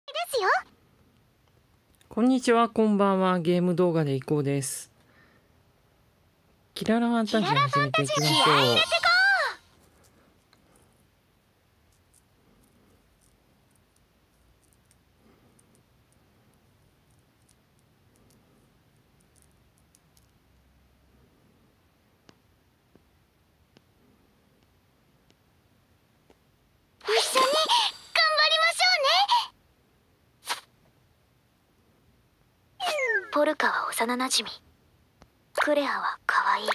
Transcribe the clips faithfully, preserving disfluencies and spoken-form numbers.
ですよ。 こんにちは、こんばんは。ゲーム動画でいこうです。キララファンタジー始めていきましょう。 気合い入れてこう。一緒に頑張りましょうね。ポルカは幼なじみ、クレアは可愛い。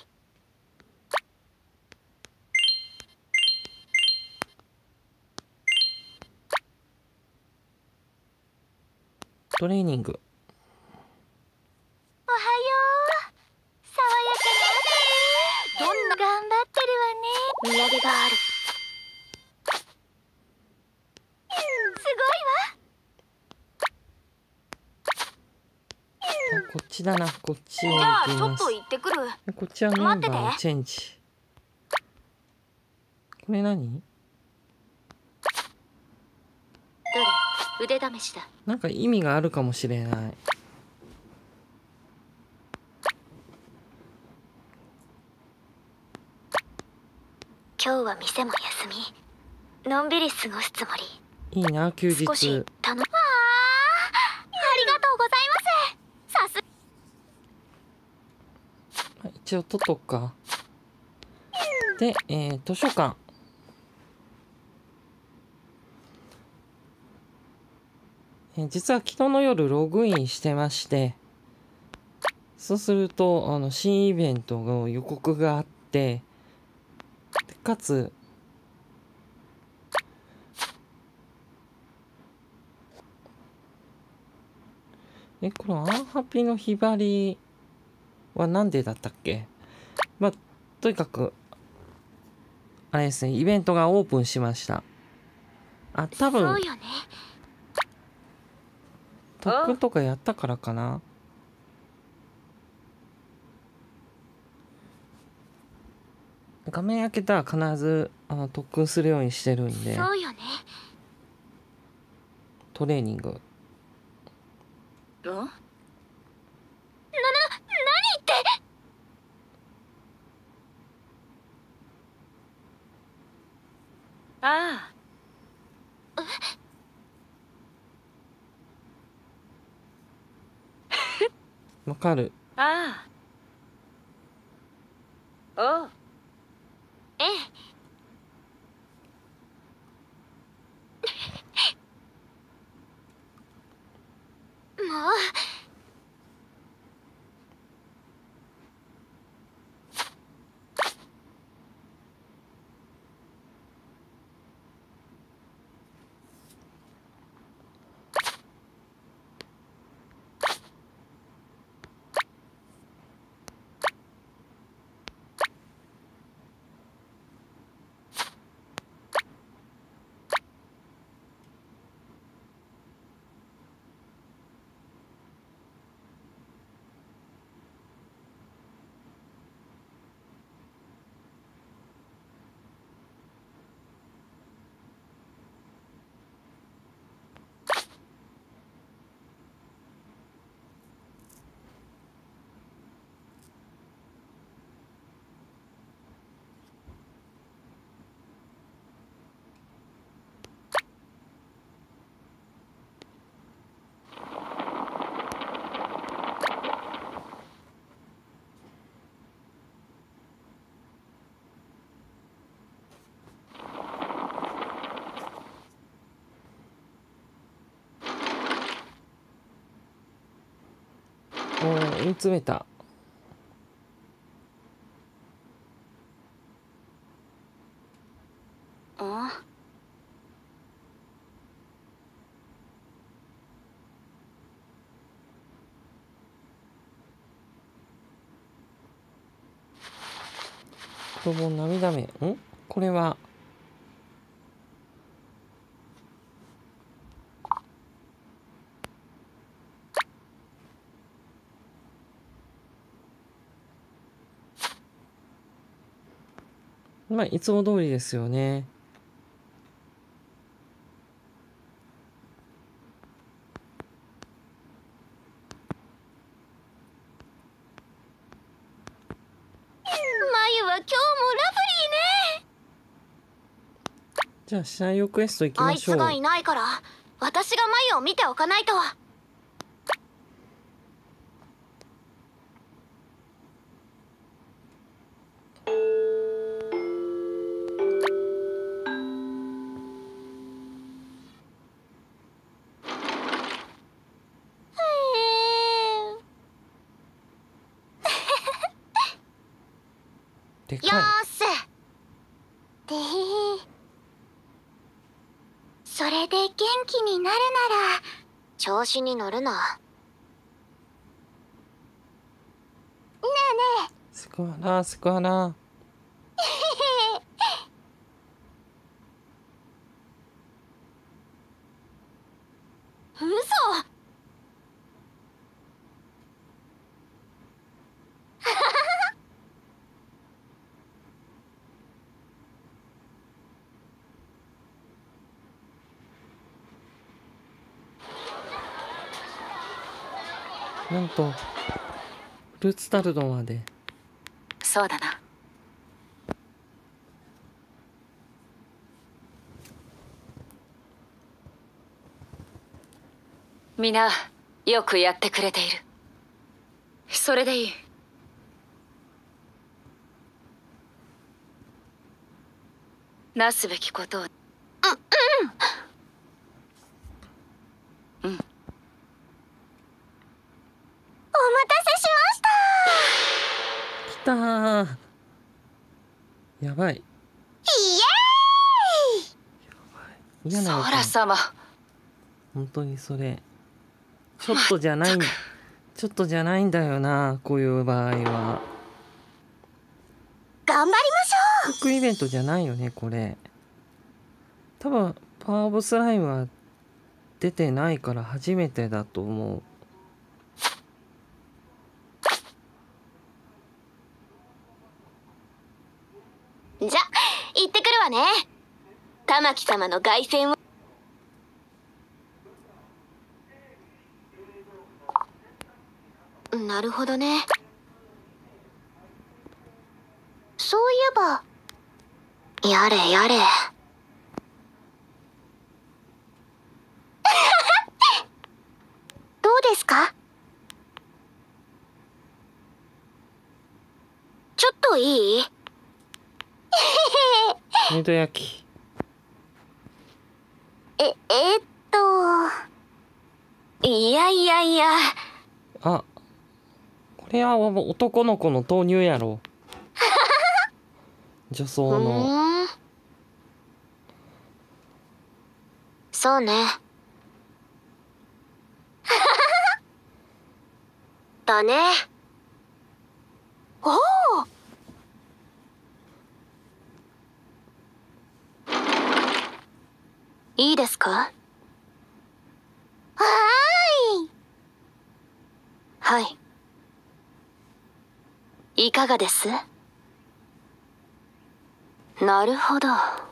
トレーニング。 おはよう。爽やかな朝。どんな頑張ってるわね。土産がある。すあ、こっちだな。こっちへごいわ。じゃあちょ行きます。 っと行ってくる。 こっちはメンバーをチェンジ。これ何？ どれ？腕試しだ。 なんか意味があるかもしれない。 今日は店も休み。のんびり過ごすつもり。 いいな、休日。 少し頼む。わあ、ありがとうございます。さす。 一応取っとくか。で、えー、図書館。えー実は昨日の夜ログインしてまして、そうするとあの新イベントの予告があって、でかつえこのアンハピのひばりはなんでだったっけ？まあとにかくあれですね、イベントがオープンしました。あ、多分そうよね。 特訓とかやったからかな。画面開けたら必ずあの特訓するようにしてるんで。 そうよね。 トレーニング。 ん？な、な、何言って。ああ。 わかる。 ああ。おう。ええ。もう。 おー、追い詰めた。 あ。 子供涙目。んこれはまあいつも通りですよね。 じゃあシナリオクエスト行きあましょう。 いつがいないから私が眉を見ておかないと。よでかい。 ーしでーそれで元気になるなら調子に乗るな。ねえねえスクワラスクワラ。 嘘。 なんとフルーツタルトまで。 そうだな。皆よくやってくれている。それでいい。なすべきことを。うんうんうん。お待たせしました。 来たー。やばい。 イエーイ。 嫌な予感。 様。 本当にそれちょっとじゃないちょっとじゃないんだよな、こういう場合は。 頑張りましょう。 ビッグイベントじゃないよねこれ。多分パワーオブスライムは出てないから初めてだと思う。 じゃ行ってくるわね。玉木様の凱旋を。なるほどね。そういえばやれやれどうですか。ちょっといい。 メイド焼き。 ええー、っといやいやいや。 あ、これは男の子の豆乳やろ。女装の。 そうね。だね。おお。いいですか。はーい。はい。いかがです？なるほど。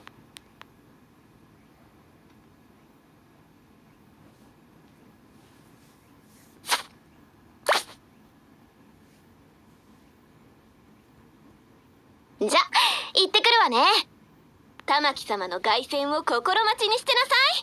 じゃ、行ってくるわね。玉木様の凱旋を心待ちにしてなさい。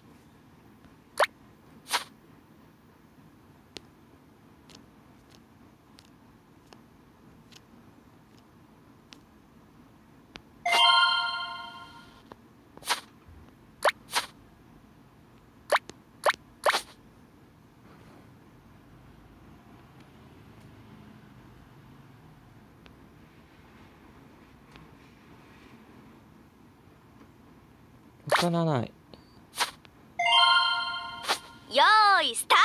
わからない。 よーいスター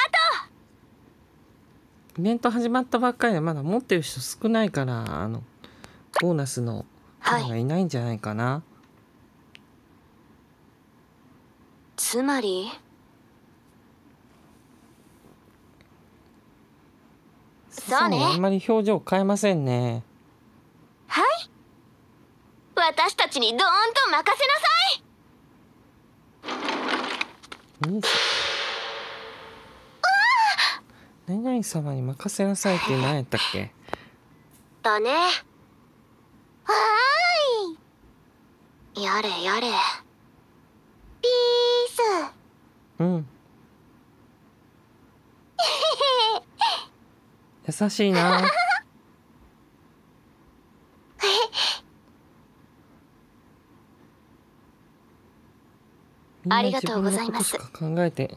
ト。 イベント始まったばっかりでまだ持ってる人少ないから、あのボーナスの人がいないんじゃないかな。 つまりそうね。 あんまり表情変えませんね。 はい。私たちにドーンと任せなさい。 何々様に任せなさいって何やったっけ。 だね。はーい。やれやれ。 うん優しいな。みんなありが自分のとうございますことしか考えて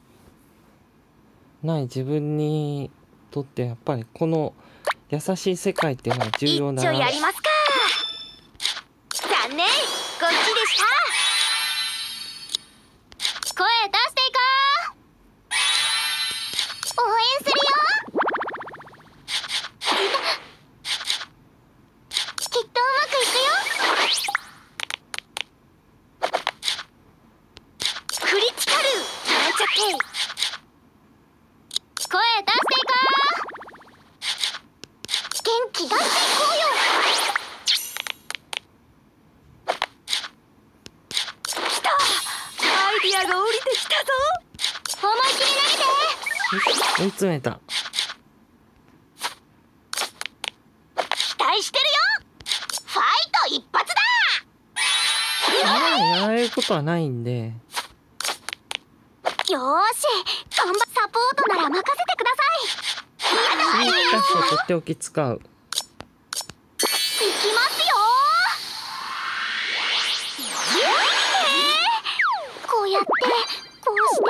ない自分にとってやっぱりこの優しい世界っていうのは重要だ一丁な。 やりますか。残念、こっちでした。声出していこう。応援するよ。きっとうまくいくよ。クリティカルなんちゃって。声出していこう。元気出していこうよ。来た。アイディアが降りてきたぞ。思い切り投げて。 追い詰めた。 期待してるよ。ファイト一発だ。 まあやられることはないんで。 よーし、頑張サポートなら任せてください。やだ次一箇所とっておき使う。 いきますよー。えー、こうやってこうして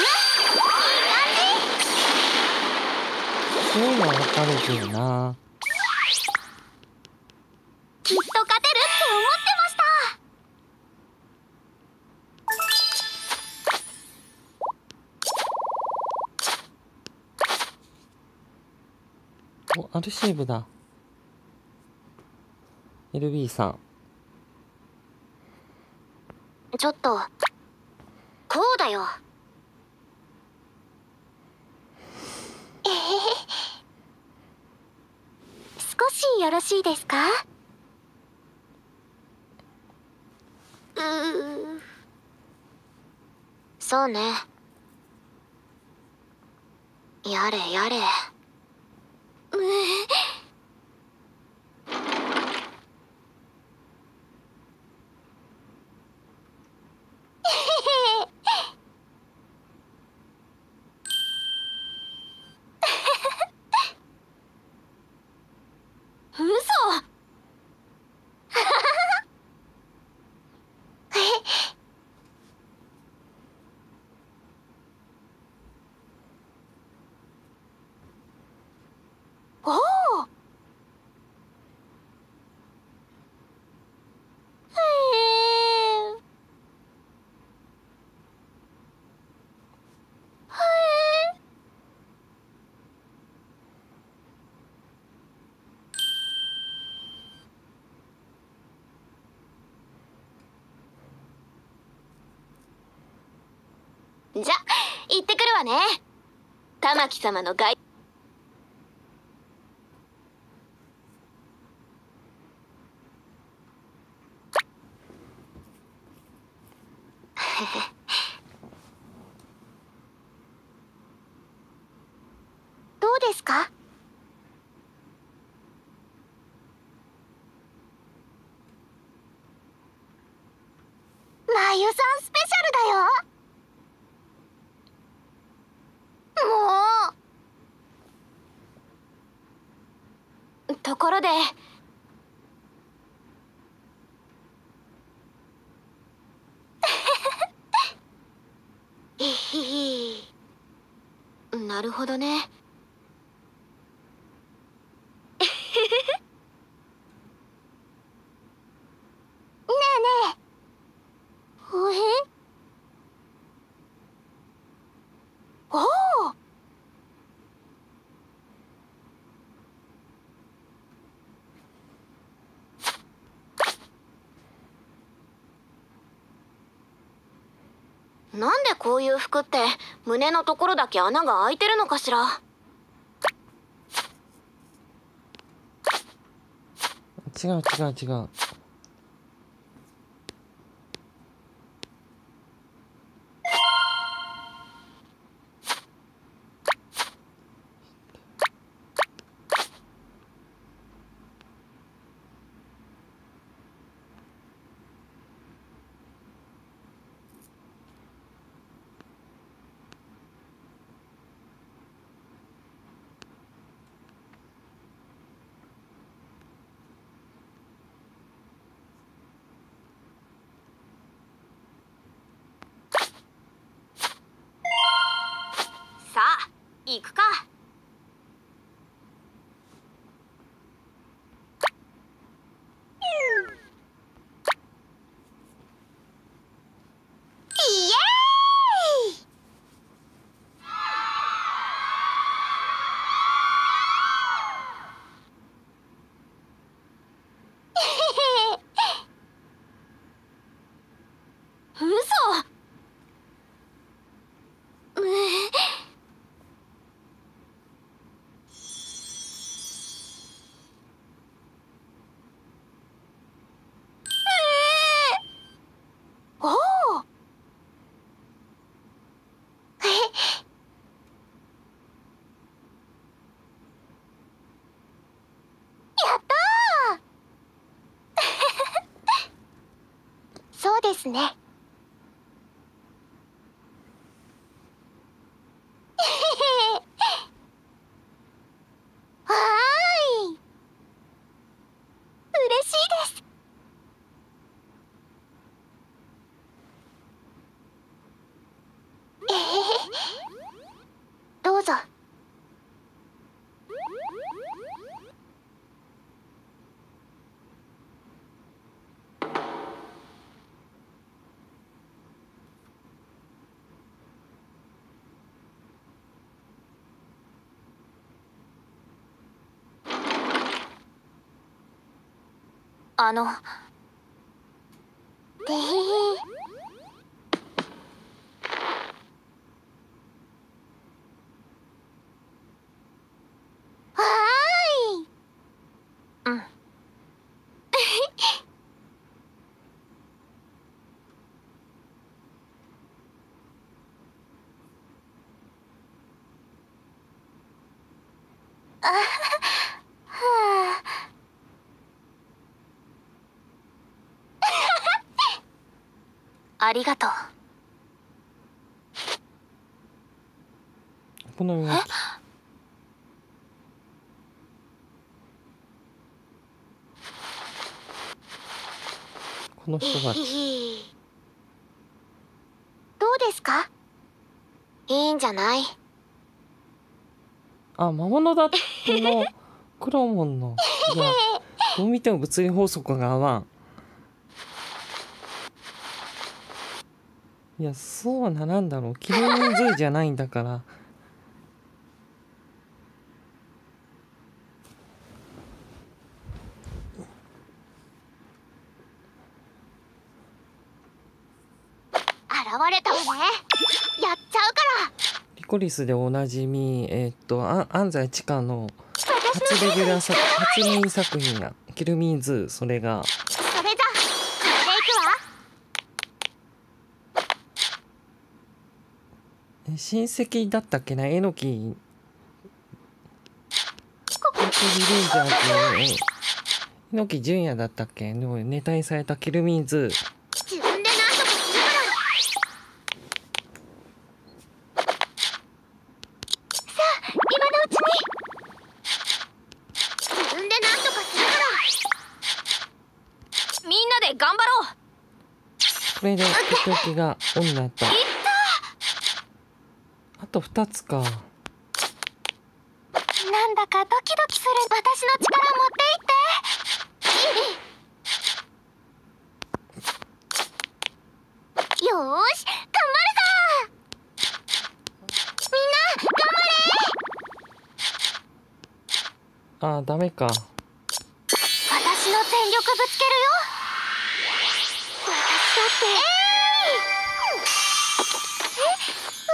そういうのはわかるけどな。 きっと勝てるって思ってました。 お、アルシーブだ。エルビー さん。 ちょっとこうだよ。えへへ、少しよろしいですか。うー、そうね。やれやれ。うー嘘。おお。へえ。へえ。じゃ、行ってくるわね。玉木様の外どうですか。まゆさんスペシャルだよ。もう。ところでひひひ。なるほどね。ねえねえ。おへおお。なんでこういう服って胸のところだけ穴が開いてるのかしら。 違う違う違う。 に行くか。イエーイ。嘘。うえおお。やったー。そうですね。わーい。嬉しいです。えへへ。どうぞ。あの。てへへ。わーい。うん。あはは。ありがとう。 お好み焼き。この人たち。 どうですか？いいんじゃない？ あ、魔物だってのクロモンの。いや、どう見ても物理法則が合わん。いや、そうな、なんだろう。キルミンズイじゃないんだから。 現れたわね。やっちゃうから。 リコリスでおなじみ、えーっと、あ安西千佳の私の初レギュラー作、初メイン作品が、キルミンズー、それが、 それじゃこれでいくわ。 え親戚だったっけな、えのき、えのきリベンジャーズ、ええのき純也だったっけのネタにされたキルミンズー。 自分で何とかするから。さあ、今のうちに。自分で何とかするから。みんなで頑張ろう。 これで、とっておきがオンになった。あとふたつか。 なんだかドキドキする。私の力持っていって。よーし、頑張るぞ。みんな頑張れ。 あー、ダメか。 私の全力ぶつけるよ。私だって。えー、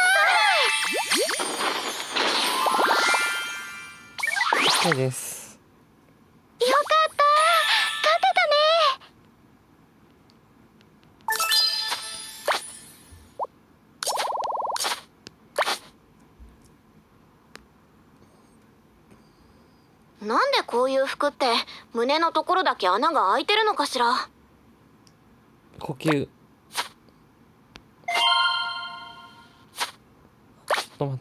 えわそうです。 ーい。よかった。勝てたね。なんでこういう服って胸のところだけ穴が開いてるのかしら。 呼吸。ちょっと待った。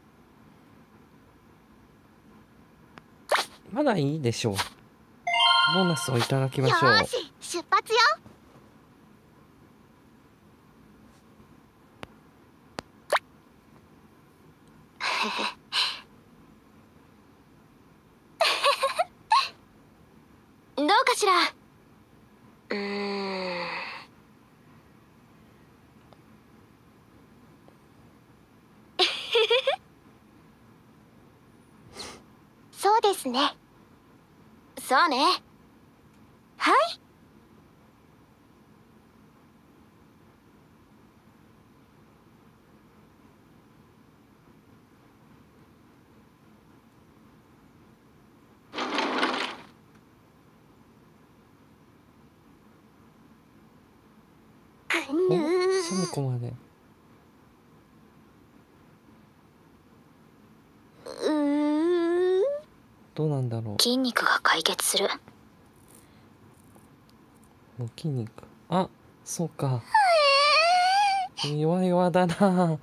まだいいでしょう。 ボーナスをいただきまよしょう。 ーし出発よ。どうかしら。うーん。そうですね。そうね。はい。ぐお、 ぬシャミ子まで。 うーどうなんだろ筋肉が解決する。 う。もう筋肉。あ、そうか。弱々だな。 危機管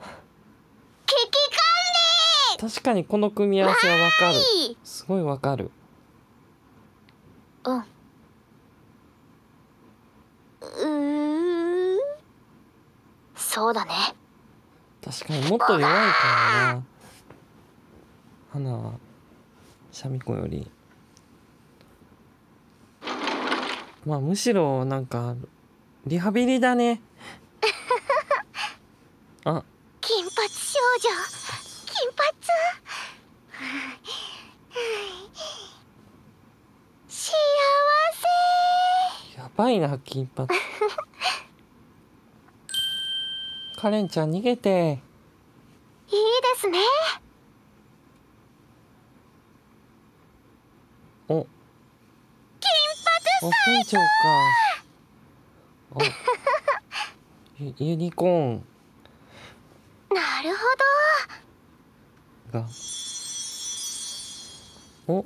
確かにこの組み合わせはわかる。 理。 すごいわかる。 うん。うーん。そうだね。 確かにもっと弱いからな。花はシャミ子より。まあむしろなんかリハビリだね。あ、 金髪少女。金髪。幸せ。 やばいな金髪。カレンちゃん逃げて。 いいですね。 お、 金お店長か。お、ユユニコーン髪。なるほが。お、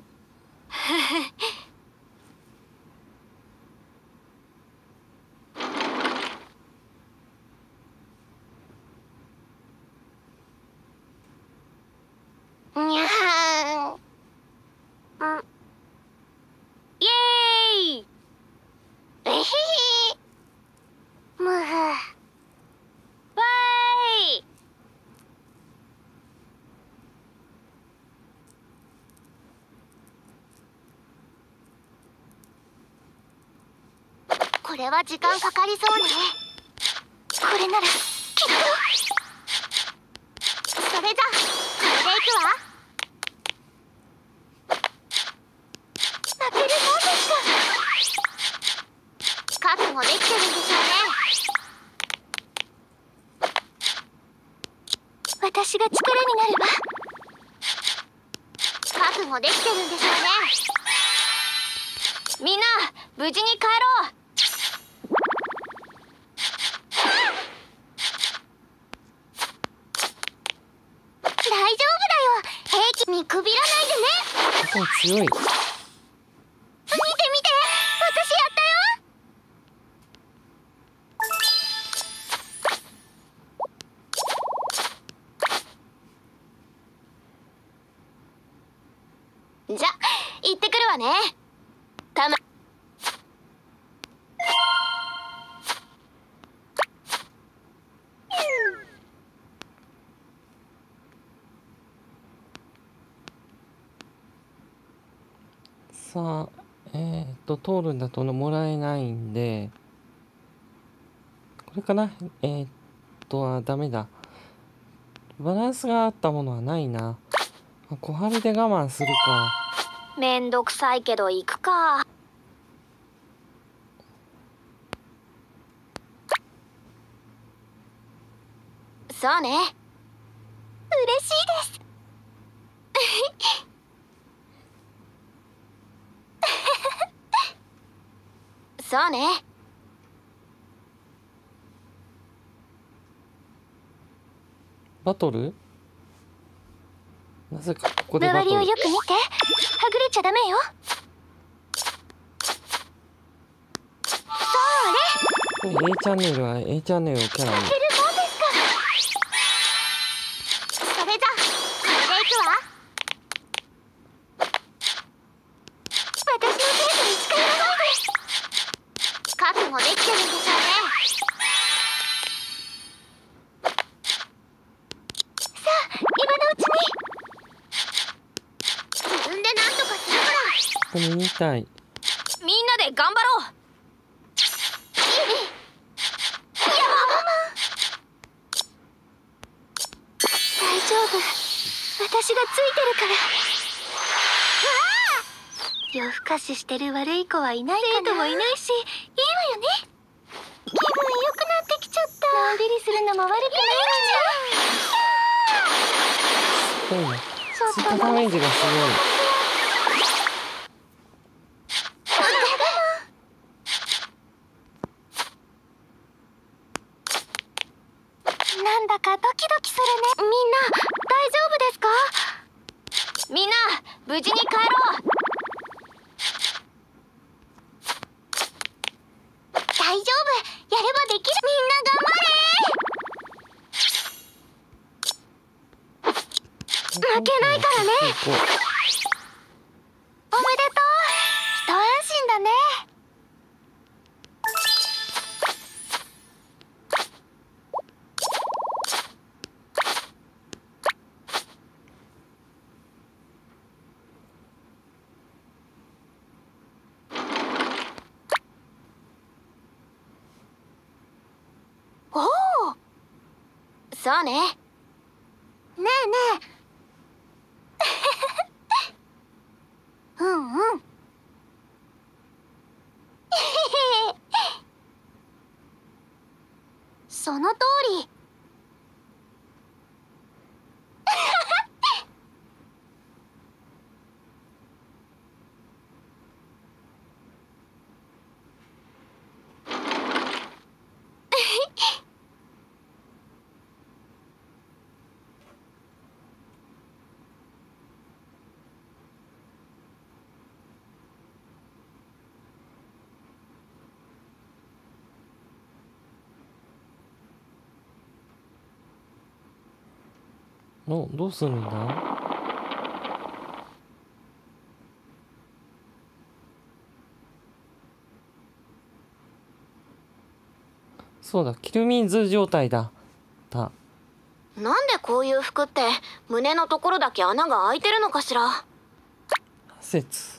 ど。にゃーん。うん。イエーイ。えへへ。むふ。わーい。これは時間かかりそうね。これならきっと。それじゃこれでいくわ。負けるもんですか。覚悟できてるんでしょうね。私が力になれば。覚悟できてるんでしょうね。みんな無事に帰ろう。大丈夫だよ。平気にくびらないでね。 すごい強い。 見て見て、私やったよ。じゃ行ってくるわね。たま。 さあ、えー、っと通るんだともらえないんで、これかな。えー、っとはダメだ。バランスがあったものはないな。あ、小春で我慢するか。 めんどくさいけど行くか。そうね。嬉しいです。そうね。 バトル？なぜかここでバ周トル。 りをよく見て。はぐれちゃダメよ。それ。 これ A チャンネルは A チャンネルをキャラに。 負けるもんですか。それじゃこれでいくわ。私のペースに近寄らないもできてるんでしょうね。さあ今のうちに。自分で何とかするから。 これ見たい。 みんなで頑張ろう。大丈夫、私がついてるから。夜更かししてる悪い子はいないかな。生徒もいないし、いいわよね。気分良くなってきちゃった。のんびりするのも悪くないわすごいな。 ちょっと追加ダメージがすなんだかドキドキするね。みんな大丈夫ですか？みんな無事に帰ろう。大丈夫、やればできる。みんな頑張れ。負けないからね。 ごい。 おめでとう。一安心だね。おお、そうね。ねえねえ。うんうん。その通り。 のどうするんだ？そうだ、キルミンズ状態だ。だ。 なんでこういう服って胸のところだけ穴が開いてるのかしら。 説。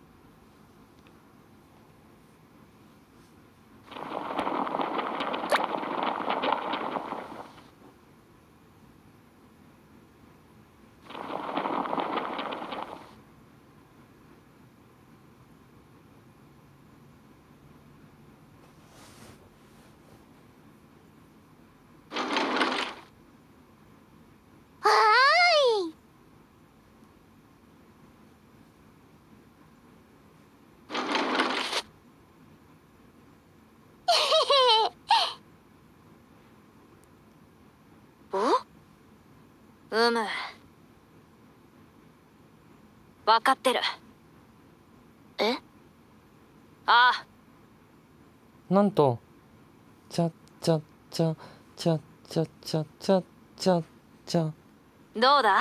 はーい。お？うむ。分かってる。え？ああ。 なんと、ちゃちゃちゃちゃちゃちゃちゃちゃちゃ。 どうだ？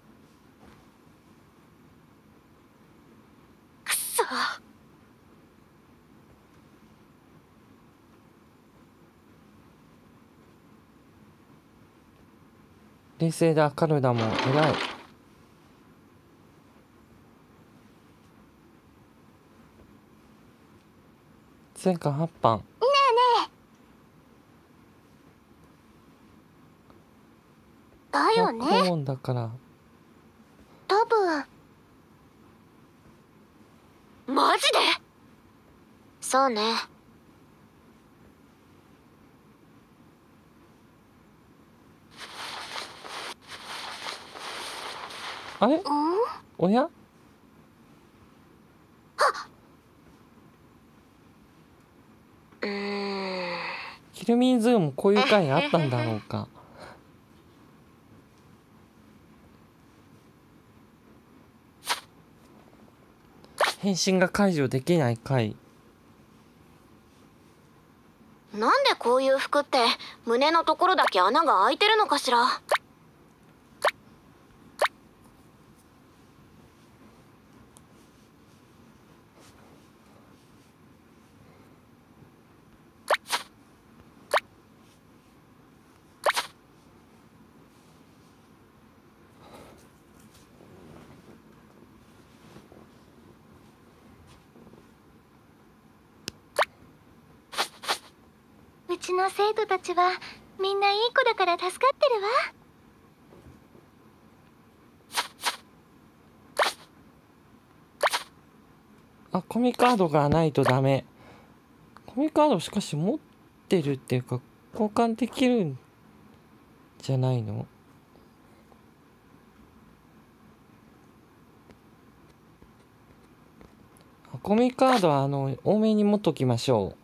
くそ。 冷静だ、カルダも偉い。前回はち班。 ねえねえ。だよね。 顧問だから。 多分。マジで？そうね。 あれ？ うん？ おや？ うーん。 キルミンズーもこういう回あったんだろうか。変身が解除できない回。 なんでこういう服って胸のところだけ穴が開いてるのかしら。 ちの生徒たちはみんないい子だから助かってるわ。 あ、コミカードがないとダメ。コミカードしかし持ってるっていうか交換できるんじゃないの？コミカードはあの多めに持っときましょ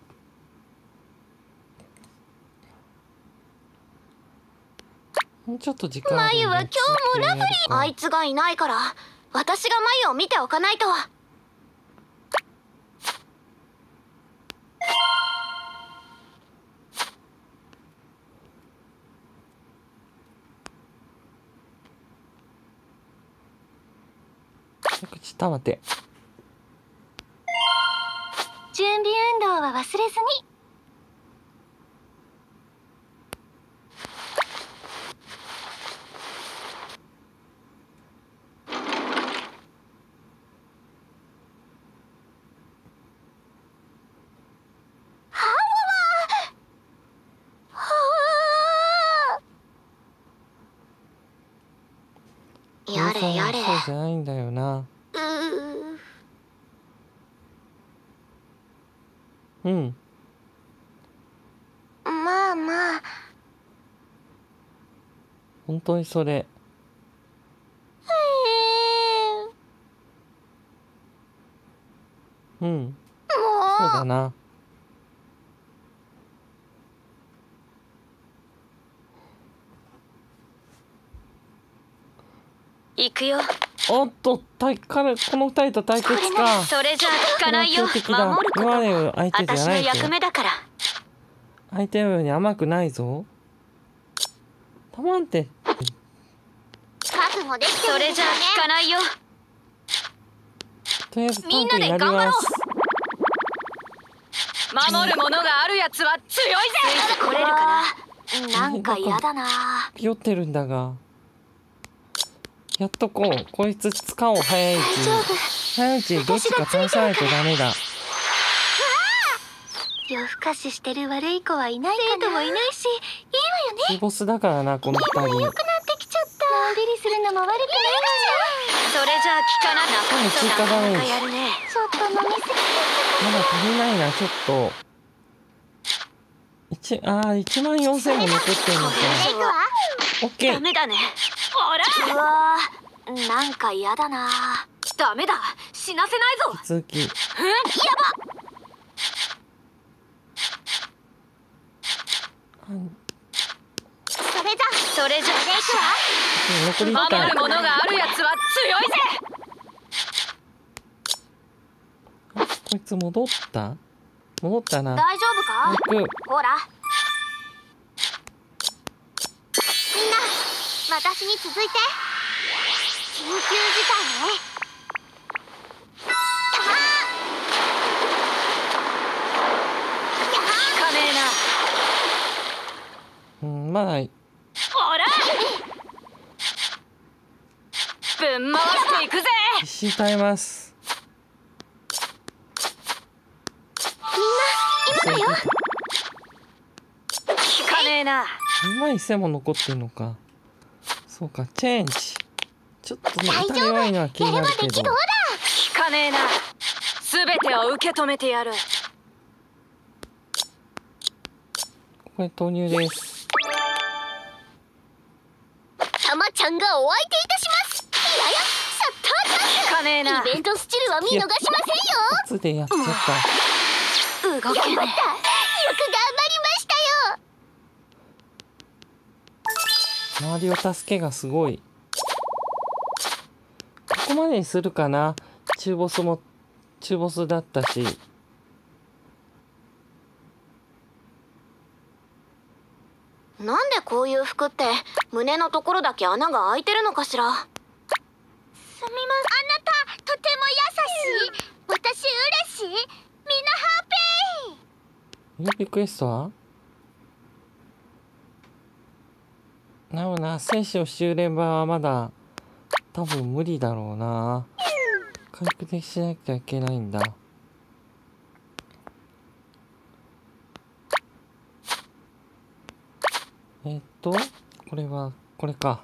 う。もうちょっと時間あるんで。 マユは今日もラブリー。あいつがいないから私がマユを見ておかないと。 口たまて。 準備運動は忘れずに。やれやれ。 そうじゃないんだよな。 ううん。 まあまあ。 本当にそれ。うん。そうだな。 行くよ。 おっと、対からこの二人と対決か。 それじゃ効かないよ。守ること今までの相手じゃ私のないぞ。 役目だから。 相手のように甘くないぞ。たまんて。 覚悟できてる。それじゃ効かないよ。 とりあえずタンクになります。 守るものがあるやつは強いぜ。ついてこれるかな。なんか嫌だな。 ピヨってるんだが。やっとこう、こいつ使おう、早いうちに。早いうちにどっちか倒さないとダメだ。 夜更かししてる悪い子はいないかな。生徒もいないし、いいわよね。 中ボスだからな、この二人。 良くなってきちゃった。のんびりするのも悪くないわよ。それじゃあ効かな今度追加ダメージ。 やるね。ちょっと飲みすぎちゃった。 まだ足りないな、ちょっと。一、ああ、いちまんよんせんも残ってんのか。オッケー。 ダメだね。ほら。うわー、なんか嫌だな。ダメだ。死なせないぞ。 続き。 うん、やば。それじゃ、それじゃ残りいった。 守るものがあるやつは強いぜ。 こいつ戻った戻ったな。 大丈夫か？ 行く。 ほら。みんな、私に続いて。緊急事態ね。効かねえな。 うん、まだ。 ほら。ぶん回していくぜ。 必死に耐えます。 みんな、今だよ。効かねえな。 にまんせんも残ってんのか。そうか、チェンジ。ちょっとね、歌弱いのは気になるけど。 効かねえな。すべてを受け止めてやる。 これ投入です。 たまちゃんがお相手いたします。いやや、シャッターチャンス。かねえな。イベントスチルは見逃しませんよ。 初でやっちゃった。 動けねえ。よく頑張りましたよ。 周りを助けがすごい。ここまでにするかな。中ボスも中ボスだったし。 なんでこういう服って胸のところだけ穴が開いてるのかしら。すみません。あなたとても優しい。私嬉しい。みんなハッピー。 リクエストはなおな、生死を修練版はまだ多分無理だろうな。回復でしなきゃいけないんだ。 えーっとこれはこれか。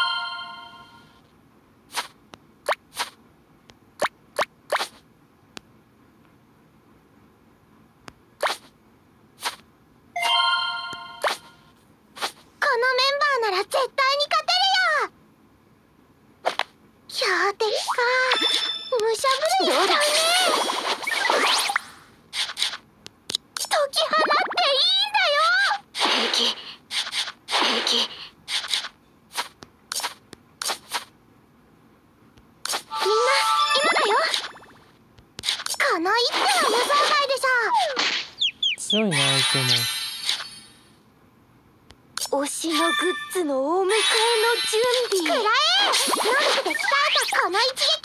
このメンバーなら絶対に勝てるよ。標的か。武者震いだね。解き放っていいんだよ。平気平気。みんな今だよ。この一手は予想外でし強いな相手も。 ょ。推しのグッズのお迎えの準備。くらえ。能力で鍛えたこの一撃。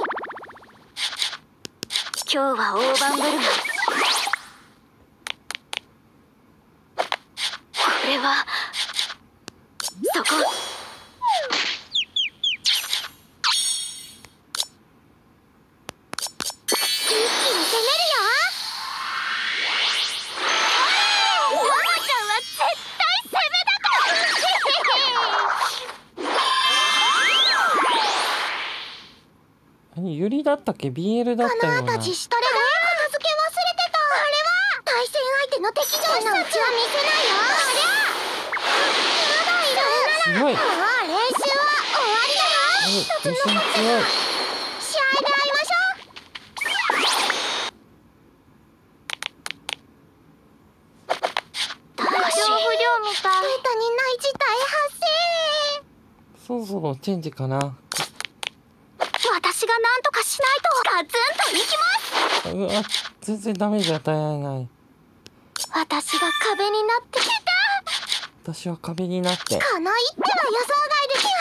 今日は大盤振る舞い。これはそこ。一気に攻めるよ。ももちゃんは絶対攻めだから。 何ユリだったっけ？ ビーエル だったような。 この後自主トレだ。片付け忘れてた。あれは対戦相手の敵情のうちは見せないよ。ありゃ。まだいる。 強い。 もう練習は終わりだよ。 お、自信強い。 試合で会いましょう。体調不良みたい。データにない事態発生。 そろそろチェンジかな。 私が何とかしないと。ガツンといきます。 うわ、全然ダメージ与えられない。 私が壁になってきた。 私は壁になって。 この一手は予想外です。や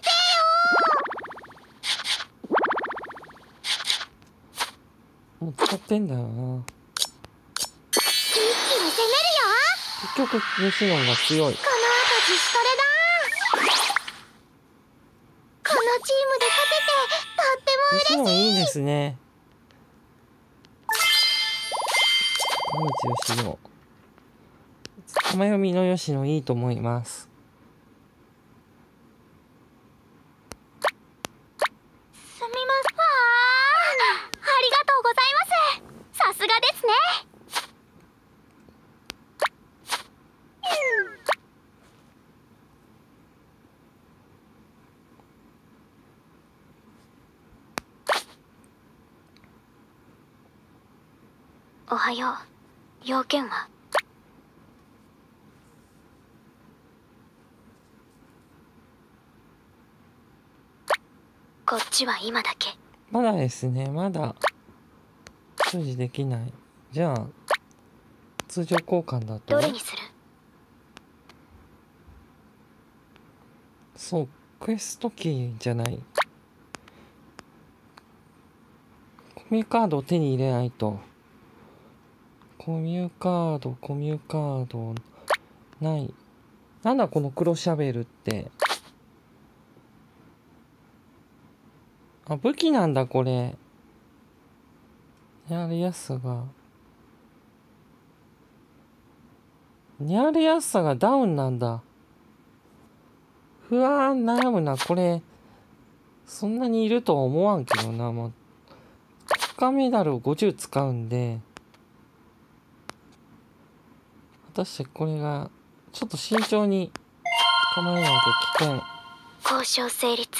めてよ。 もう使ってんだよな。 一気に攻めるよ。 結局西野が強い。 この後自主トレだ。このチームで勝ててとっても嬉しい。 西野いいですね。川口義野。玉読みの吉野いいと思います。 すみません。わあ、ありがとうございます。さすがですね。おはよう。要件は？こっちは今だけ。 まだですね、まだ所持できない。じゃあ通常交換だとどれにする？ そう、クエストキーじゃない。コミュカードを手に入れないと。コミュカード、コミュカード、ない。なんだこの黒シャベルって。あ、武器なんだこれ。やりやすさが。やりやすさがダウンなんだ。不安悩むな、これ。そんなにいるとは思わんけどな、もう。国家メダルをごじゅう使うんで。果たしてこれが、ちょっと慎重に構えないと危険。 交渉成立。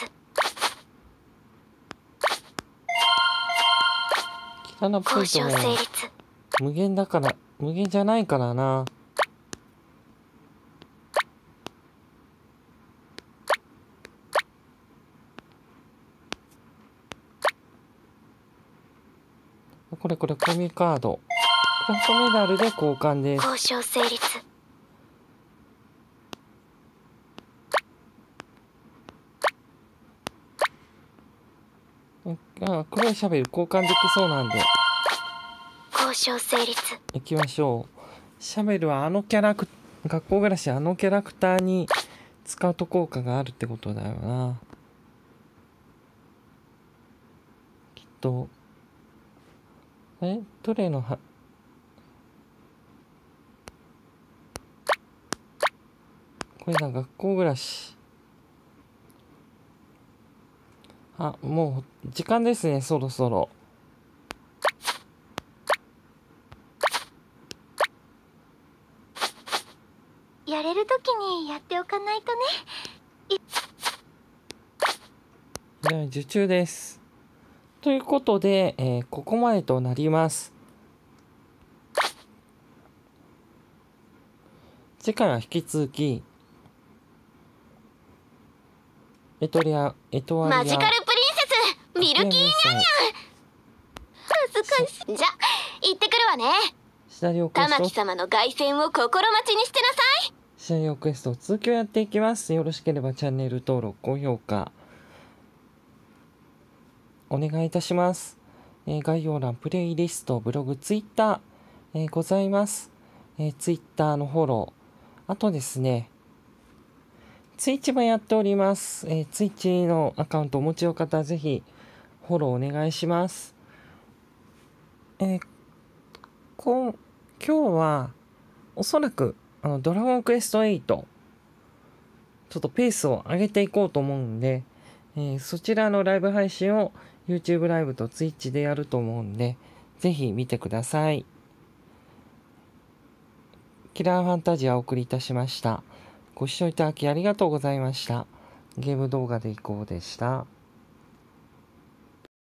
汚っぽいとも交渉成立。 無限だから、無限じゃないからな。これこれコミカード。クラフトメダルで交換です。 交渉成立。 あ、黒いシャベル交換できそうなんで交渉成立。 行きましょう。シャベルはあのキャラク学校暮らしあのキャラクターに使うと効果があるってことだよな。きっとえどれのはこれだ、学校暮らし。あ、もう時間ですね、そろそろ。 やれる時にやっておかないとね。 じゃあ受注です。ということで、えーここまでとなります。次回は引き続き、エトリア、エトワリア、 マジカルプリンセスミルキーニャンニャン。恥ずかしい。じゃ行ってくるわね。 シナリオクエスト玉木、様の凱旋を心待ちにしてなさい。 シナリオクエスト続きをやっていきます。よろしければチャンネル登録、高評価、お願いいたします。えー概要欄、プレイリスト、ブログ、ツイッター、えーございます。えー、ツイッターのフォロー、あとですね、ツイッチもやっております。えー、ツイッチのアカウントをお持ちの方はぜひフォローお願いします。えーこん今日はおそらくあのドラゴンクエストエイトちょっとペースを上げていこうと思うんで、えーそちらのライブ配信を YouTube ライブと Twitch でやると思うんで、ぜひ見てください。キラーファンタジアをお送りいたしました。ご視聴いただきありがとうございました。ゲーム動画でいこうでした。